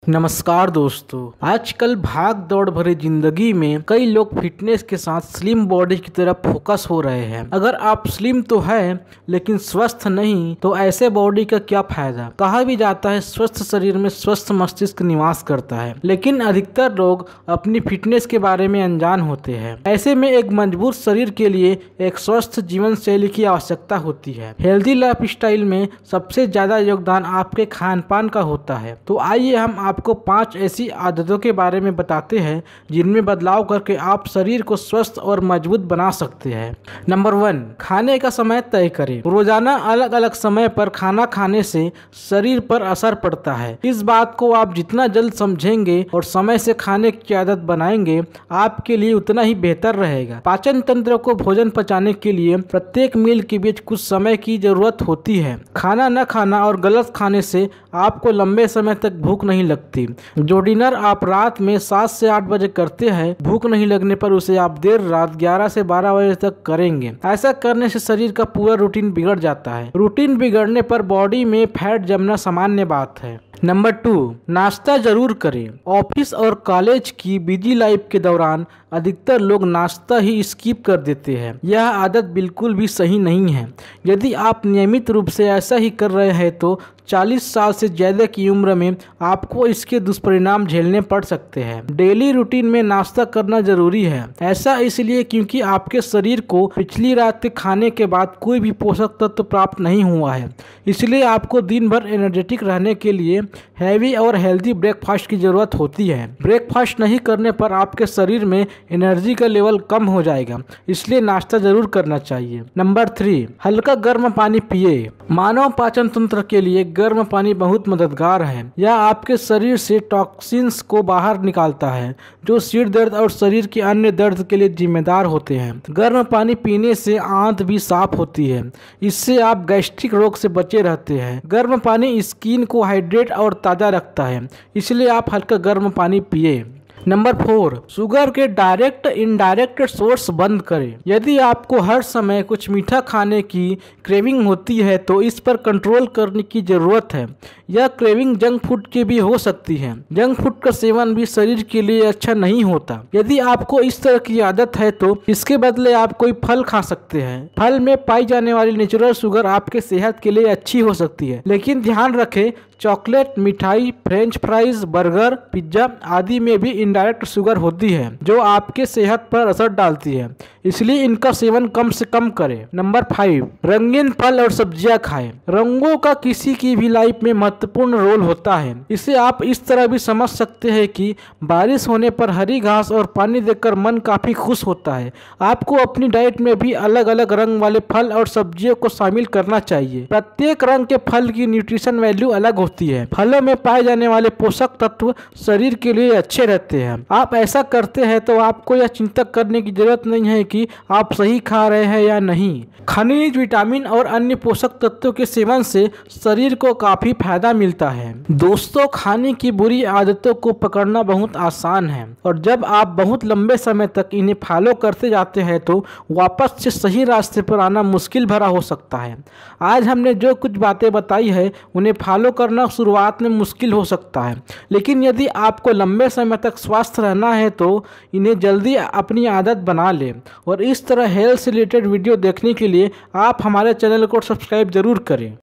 नमस्कार दोस्तों। आजकल भाग दौड़ भरी जिंदगी में कई लोग फिटनेस के साथ स्लिम बॉडी की तरफ फोकस हो रहे हैं। अगर आप स्लिम तो है लेकिन स्वस्थ नहीं तो ऐसे बॉडी का क्या फायदा। कहा भी जाता है स्वस्थ शरीर में स्वस्थ मस्तिष्क निवास करता है, लेकिन अधिकतर लोग अपनी फिटनेस के बारे में अनजान होते हैं। ऐसे में एक मजबूत शरीर के लिए एक स्वस्थ जीवन शैली की आवश्यकता होती है। हेल्दी लाइफ स्टाइल में सबसे ज्यादा योगदान आपके खान पान का होता है। तो आइए हम आपको 5 ऐसी आदतों के बारे में बताते हैं जिनमें बदलाव करके आप शरीर को स्वस्थ और मजबूत बना सकते हैं। नंबर 1, खाने का समय तय करें। रोजाना अलग अलग समय पर खाना खाने से शरीर पर असर पड़ता है। इस बात को आप जितना जल्द समझेंगे और समय से खाने की आदत बनाएंगे आपके लिए उतना ही बेहतर रहेगा। पाचन तंत्र को भोजन पचाने के लिए प्रत्येक मील के बीच कुछ समय की जरूरत होती है। खाना न खाना और गलत खाने से आपको लंबे समय तक भूख नहीं लगती। जो डिनर आप रात में 7 से 8 बजे करते हैं, भूख नहीं लगने पर उसे आप देर रात 11 से 12 बजे तक करेंगे। ऐसा करने से शरीर का पूरा रूटीन बिगड़ जाता है। रूटीन बिगड़ने पर बॉडी में फैट जमना सामान्य बात है। नंबर 2, नाश्ता जरूर करें। ऑफिस और कॉलेज की बिजी लाइफ के दौरान अधिकतर लोग नाश्ता ही स्किप कर देते हैं। यह आदत बिल्कुल भी सही नहीं है। यदि आप नियमित रूप से ऐसा ही कर रहे हैं तो 40 साल से ज्यादा की उम्र में आपको इसके दुष्परिणाम झेलने पड़ सकते हैं। डेली रूटीन में नाश्ता करना जरूरी है। ऐसा इसलिए क्योंकि आपके शरीर को पिछली रात के खाने के बाद कोई भी पोषक तत्व प्राप्त नहीं हुआ है। इसलिए आपको दिन भर एनर्जेटिक रहने के लिए हैवी और हेल्दी ब्रेकफास्ट की जरूरत होती है। ब्रेकफास्ट नहीं करने पर आपके शरीर में एनर्जी का लेवल कम हो जाएगा, इसलिए नाश्ता जरूर करना चाहिए। नंबर 3, हल्का गर्म पानी पिए। मानव पाचन तंत्र के लिए गर्म पानी बहुत मददगार है। यह आपके शरीर से टॉक्सिन्स को बाहर निकालता है जो सिर दर्द और शरीर के अन्य दर्द के लिए जिम्मेदार होते हैं। गर्म पानी पीने से आंत भी साफ होती है। इससे आप गैस्ट्रिक रोग से बचे रहते हैं। गर्म पानी स्किन को हाइड्रेट और ताज़ा रखता है, इसलिए आप हल्का गर्म पानी पिए। नंबर 4, शुगर के डायरेक्ट इनडायरेक्ट सोर्स बंद करें। यदि आपको हर समय कुछ मीठा खाने की क्रेविंग होती है तो इस पर कंट्रोल करने की जरूरत है। यह क्रेविंग जंक फूड की भी हो सकती है। जंक फूड का सेवन भी शरीर के लिए अच्छा नहीं होता। यदि आपको इस तरह की आदत है तो इसके बदले आप कोई फल खा सकते हैं। फल में पाई जाने वाली नेचुरल शुगर आपके सेहत के लिए अच्छी हो सकती है, लेकिन ध्यान रखें चॉकलेट, मिठाई, फ्रेंच फ्राइज, बर्गर, पिज्जा आदि में भी इनडायरेक्ट शुगर होती है जो आपके सेहत पर असर डालती है, इसलिए इनका सेवन कम से कम करें। नंबर 5, रंगीन फल और सब्जियां खाएं। रंगों का किसी की भी लाइफ में महत्वपूर्ण रोल होता है। इसे आप इस तरह भी समझ सकते हैं कि बारिश होने पर हरी घास और पानी देखकर मन काफी खुश होता है। आपको अपनी डाइट में भी अलग अलग रंग वाले फल और सब्जियों को शामिल करना चाहिए। प्रत्येक रंग के फल की न्यूट्रिशन वैल्यू अलग होती है। फलों में पाए जाने वाले पोषक तत्व शरीर के लिए अच्छे रहते हैं। आप ऐसा करते हैं तो आपको यह चिंता करने की जरूरत नहीं है कि आप सही खा रहे हैं या नहीं। खनिज, विटामिन और अन्य पोषक तत्वों के सेवन से शरीर को काफी फायदा मिलता है। दोस्तों, खाने की बुरी आदतों को पकड़ना बहुत आसान है और जब आप बहुत लंबे समय तक इन्हें फॉलो करते जाते हैं तो वापस से सही रास्ते पर आना मुश्किल भरा हो सकता है। आज हमने जो कुछ बातें बताई है उन्हें फॉलो करना शुरुआत में मुश्किल हो सकता है, लेकिन यदि आपको लंबे समय तक स्वस्थ रहना है तो इन्हें जल्दी अपनी आदत बना लें। और इस तरह हेल्थ से रिलेटेड वीडियो देखने के लिए आप हमारे चैनल को सब्सक्राइब जरूर करें।